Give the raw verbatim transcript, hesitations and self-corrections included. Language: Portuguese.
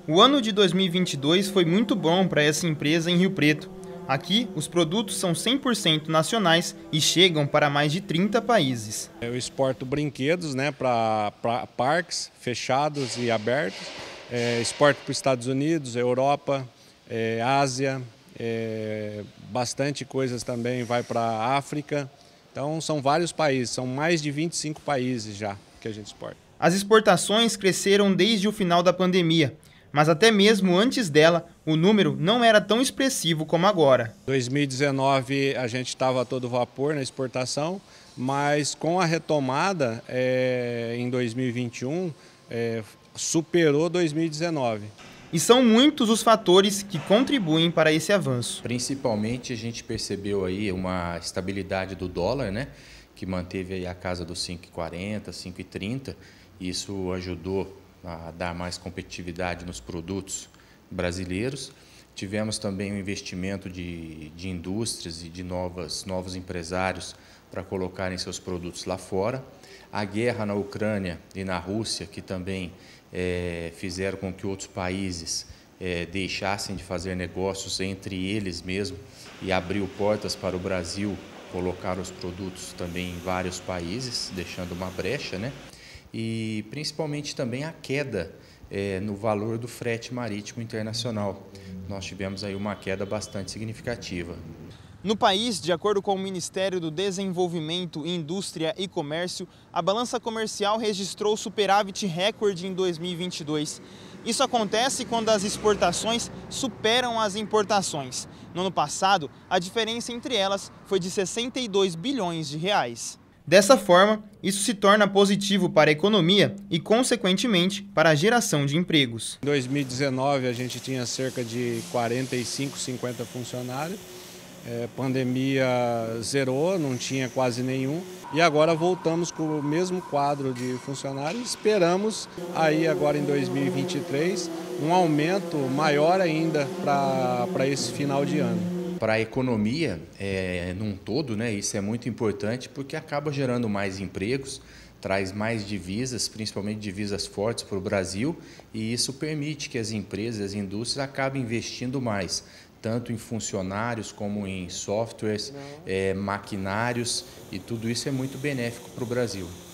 O ano de dois mil e vinte e dois foi muito bom para essa empresa em Rio Preto. Aqui, os produtos são cem por cento nacionais e chegam para mais de trinta países. Eu exporto brinquedos, né, para parques fechados e abertos. É, exporto para os Estados Unidos, Europa, é, Ásia, é, bastante coisas também vai para a África. Então são vários países, são mais de vinte e cinco países já que a gente exporta. As exportações cresceram desde o final da pandemia, mas até mesmo antes dela, o número não era tão expressivo como agora. Em dois mil e dezenove a gente estava a todo vapor na exportação, mas com a retomada é, em dois mil e vinte e um é, superou dois mil e dezenove. E são muitos os fatores que contribuem para esse avanço. Principalmente a gente percebeu aí uma estabilidade do dólar, né, que manteve aí a casa dos cinco reais e quarenta, cinco reais e trinta. Isso ajudou a dar mais competitividade nos produtos brasileiros. Tivemos também um investimento de, de indústrias e de novas, novos empresários para colocarem seus produtos lá fora. A guerra na Ucrânia e na Rússia, que também é, fizeram com que outros países é, deixassem de fazer negócios entre eles mesmo e abriu portas para o Brasil colocar os produtos também em vários países, deixando uma brecha, né? E principalmente também a queda é, no valor do frete marítimo internacional. Nós tivemos aí uma queda bastante significativa. No país, de acordo com o Ministério do Desenvolvimento, Indústria e Comércio, a balança comercial registrou superávit recorde em dois mil e vinte e dois. Isso acontece quando as exportações superam as importações. No ano passado, a diferença entre elas foi de sessenta e dois bilhões de reais. Dessa forma, isso se torna positivo para a economia e, consequentemente, para a geração de empregos. Em dois mil e dezenove, a gente tinha cerca de quarenta e cinco, cinquenta funcionários. É, pandemia zerou, não tinha quase nenhum. E agora voltamos com o mesmo quadro de funcionários. Esperamos aí agora em dois mil e vinte e três um aumento maior ainda para esse final de ano. Para a economia, é, num todo, né, isso é muito importante porque acaba gerando mais empregos, traz mais divisas, principalmente divisas fortes para o Brasil, e isso permite que as empresas, as indústrias acabem investindo mais, tanto em funcionários como em softwares, é, maquinários, e tudo isso é muito benéfico para o Brasil.